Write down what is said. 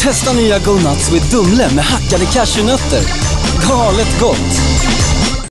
Testa nya Go Nuts with Dumle med hackade cashewnötter. Galet gott!